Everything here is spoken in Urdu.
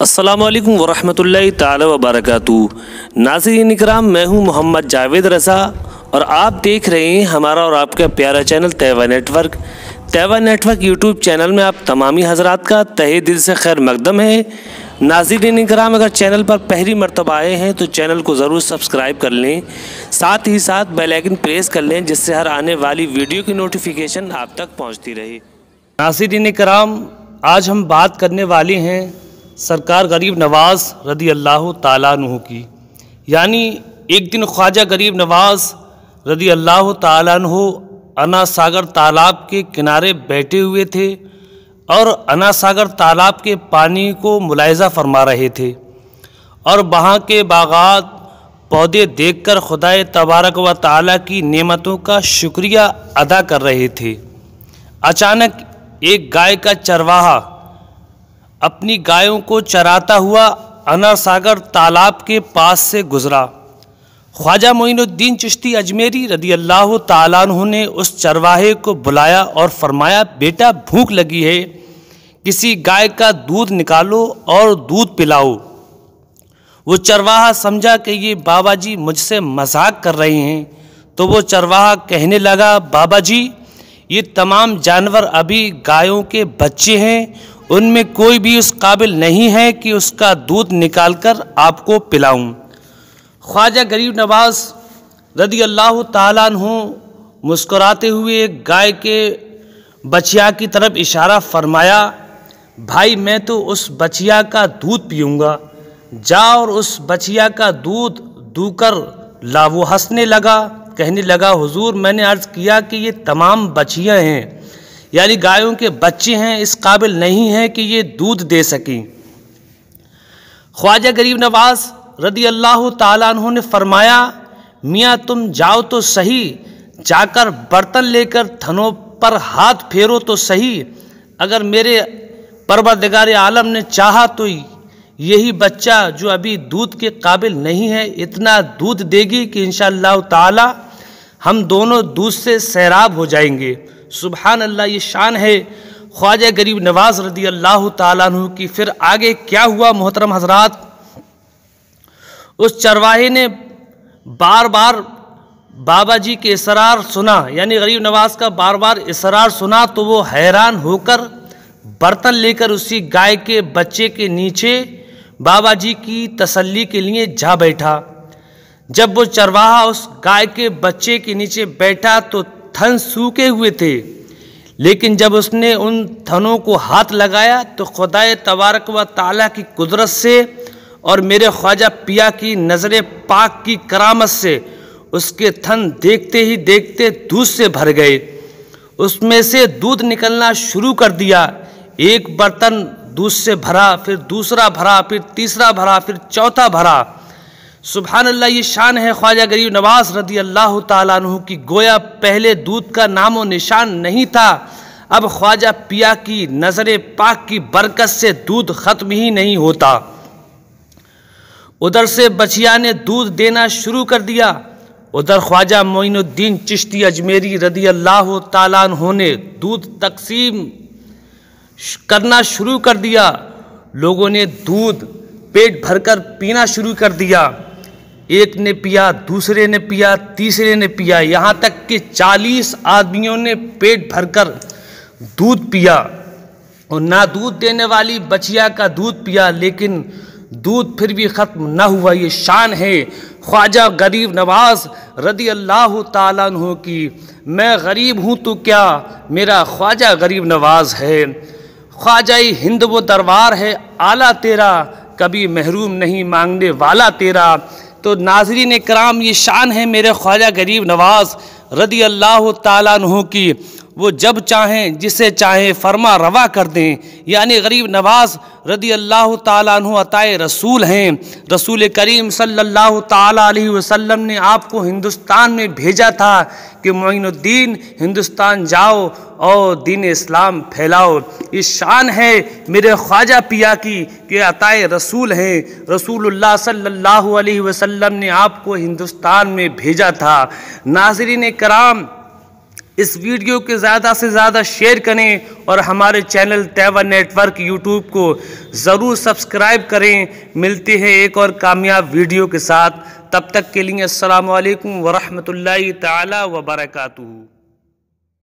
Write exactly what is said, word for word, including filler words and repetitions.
السلام علیکم ورحمۃ اللہ تعالی وبرکاتہ۔ ناظرین اکرام، میں ہوں محمد جاوید رضا اور آپ دیکھ رہے ہیں ہمارا اور آپ کا پیارا channel Tiwa network. Tiwa network YouTube channel میں آپ تمامی حضرات کا تہہ دل سے خیر مقدم ہے۔ ناظرین اکرام، اگر چینل پر پہلی مرتبہ آئے ہیں تو چینل کو ضرور سبسکرائب کر لیں، ساتھ ہی ساتھ بیل آئیکن پریس کر لیں جس سے ہر آنے والی ویڈیو کی نوٹیفیکیشن آپ تک پہنچتی رہے۔ ناظرین اکرام، آج ہم بات کرنے والے ہیں سرکار غریب نواز رضی اللہ تعالیٰ عنہ کی۔ یعنی ایک دن خواجہ غریب نواز رضی اللہ تعالیٰ عنہ انا ساگر تالاب کے کنارے بیٹھے ہوئے تھے اور انا ساگر تالاب کے پانی کو ملاحظہ فرما رہے تھے اور وہاں کے باغات پودے دیکھ کر خدائے تبارک و تعالیٰ کی نعمتوں کا شکریہ ادا کر رہے تھے۔ اچانک ایک گائے کا چرواہا اپنی گایوں کو چراتا ہوا انا ساگر تالاب کے پاس سے گزرا۔ خواجہ معین الدین چشتی اجمیری رضی اللہ تعالیٰ عنہ نے اس چرواہے کو بلایا اور فرمایا، بیٹا بھوک لگی ہے، کسی گائے کا دودھ نکالو اور دودھ پلاؤ۔ وہ چرواہا سمجھا کہ یہ بابا جی مجھ سے مذاق کر رہے ہیں، تو وہ چرواہا کہنے لگا، بابا جی یہ تمام جانور ابھی گایوں کے بچے ہیں، ان میں کوئی بھی اس قابل نہیں ہے کہ اس کا دودھ نکال کر آپ کو پلاؤں۔ خواجہ غریب نواز رضی اللہ تعالیٰ عنہ مسکراتے ہوئے ایک گائے کے بچیا کی طرف اشارہ فرمایا، بھائی میں تو اس بچیا کا دودھ پیوں گا، جا اور اس بچیا کا دودھ دو کر لا۔ وہ ہنسنے لگا، کہنے لگا، حضور میں نے عرض کیا کہ یہ تمام بچیاں ہیں، یعنی گایوں کے بچے ہیں، اس قابل نہیں ہیں کہ یہ دودھ دے سکیں۔ خواجہ غریب نواز رضی اللہ تعالیٰ عنہ نے فرمایا، میاں تم جاؤ تو صحیح، جا کر برتن لے کر تھنوں پر ہاتھ پھیرو تو صحیح، اگر میرے پروردگار عالم نے چاہا تو یہی بچہ جو ابھی دودھ کے قابل نہیں ہے اتنا دودھ دے گی کہ انشاءاللہ تعالی ہم دونوں دودھ سے سیراب ہو جائیں گے۔ سبحان اللہ، یہ شان ہے خواجہ غریب نواز رضی اللہ تعالیٰ عنہ کی۔ پھر آگے کیا ہوا محترم حضرات؟ اس چرواہے نے بار بار بابا جی کے اصرار سنا، یعنی غریب نواز کا بار بار اصرار سنا تو وہ حیران ہو کر برتن لے کر اسی گائے کے بچے کے نیچے بابا جی کی تسلی کے لیے جا بیٹھا۔ جب وہ چرواہا اس گائے کے بچے کے نیچے بیٹھا تو تھن سوکھے ہوئے تھے، لیکن جب اس نے ان تھنوں کو ہاتھ لگایا تو خدائے تبارک و تعالیٰ کی قدرت سے اور میرے خواجہ پیا کی نظر پاک کی کرامت سے اس کے تھن دیکھتے ہی دیکھتے دودھ سے بھر گئے۔ اس میں سے دودھ نکلنا شروع کر دیا، ایک برتن دودھ سے بھرا، پھر دوسرا بھرا، پھر تیسرا بھرا، پھر چوتھا بھرا۔ سبحان اللہ، یہ شان ہے خواجہ غریب نواز رضی اللہ تعالیٰ عنہ کی۔ گویا پہلے دودھ کا نام و نشان نہیں تھا، اب خواجہ پیا کی نظر پاک کی برکت سے دودھ ختم ہی نہیں ہوتا۔ ادھر سے بچیا نے دودھ دینا شروع کر دیا، ادھر خواجہ معین الدین چشتی اجمیری رضی اللہ تعالیٰ عنہ نے دودھ تقسیم کرنا شروع کر دیا۔ لوگوں نے دودھ پیٹ بھر کر پینا شروع کر دیا، ایک نے پیا، دوسرے نے پیا، تیسرے نے پیا، یہاں تک کہ چالیس آدمیوں نے پیٹ بھر کر دودھ پیا اور نہ دودھ دینے والی بچیا کا دودھ پیا، لیکن دودھ پھر بھی ختم نہ ہوا۔ یہ شان ہے خواجہ غریب نواز رضی اللہ تعالیٰ عنہ کی۔ میں غریب ہوں تو کیا، میرا خواجہ غریب نواز ہے، خواجہ ہند وہ دربار ہے اعلیٰ تیرا، کبھی محروم نہیں مانگنے والا تیرا۔ تو ناظرین کرام، یہ شان ہے میرے خواجہ غریب نواز رضی اللہ تعالیٰ عنہ کی۔ وہ جب چاہیں جسے چاہیں فرما روا کر دیں، یعنی غریب نواز رضی اللہ تعالیٰ عنہ عطائے رسول ہیں۔ رسول کریم صلی اللہ تعالیٰ علیہ وسلم نے آپ کو ہندوستان میں بھیجا تھا کہ معین الدین ہندوستان جاؤ اور دین اسلام پھیلاؤ۔ یہ شان ہے میرے خواجہ پیا کی کہ عطائے رسول ہیں، رسول اللہ صلی اللہ علیہ وسلم نے آپ کو ہندوستان میں بھیجا تھا۔ ناظرین کرام، اس ویڈیو کے زیادہ سے زیادہ شیئر کریں اور ہمارے channel Tiwa network YouTube کو ضرور سبسکرائب کریں۔ ملتے ہیں ایک اور کامیاب ویڈیو کے ساتھ، تب تک کے لیے السلام علیکم ورحمۃ اللہ تعالی وبرکاتہ۔